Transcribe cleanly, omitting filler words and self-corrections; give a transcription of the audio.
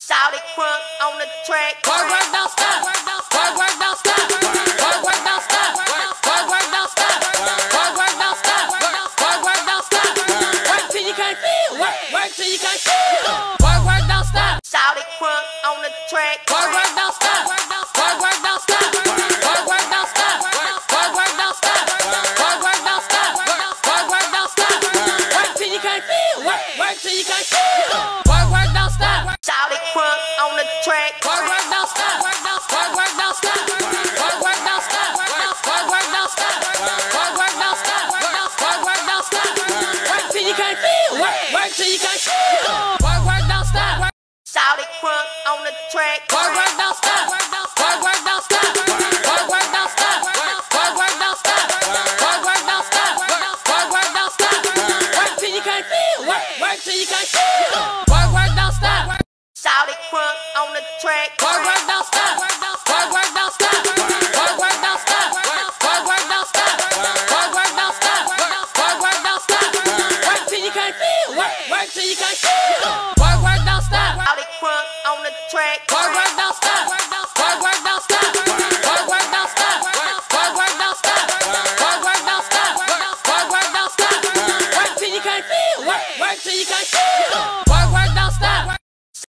Shout it crunk on the track. Work don't stop. Work don't stop. Work don't stop. Work don't stop. Work don't stop. Work don't stop. Work don't stop. Work till you can't feel. Work till you can't feel. Work don't stop. Shout it crunk on the track. Work don't stop. Work don't stop. Work don't stop. Work don't stop. Work don't stop. Work don't stop. Work till you can't feel. Work till you can't feel. Work don't stop. Shout it crunk on the track. Work don't stop. Work don't stop. Work don't stop. Work don't stop. Work don't stop. Work don't stop. Work don't stop. Work till you can't feel. Work till you can't feel. Work don't stop. Shout it crunk on the track. Work don't stop. Work don't stop. Work don't stop. Work don't stop. Work don't stop. Work don't stop. Work till you can't feel. Work till you can't feel. Work don't stop. Shout it crunk on the track. Work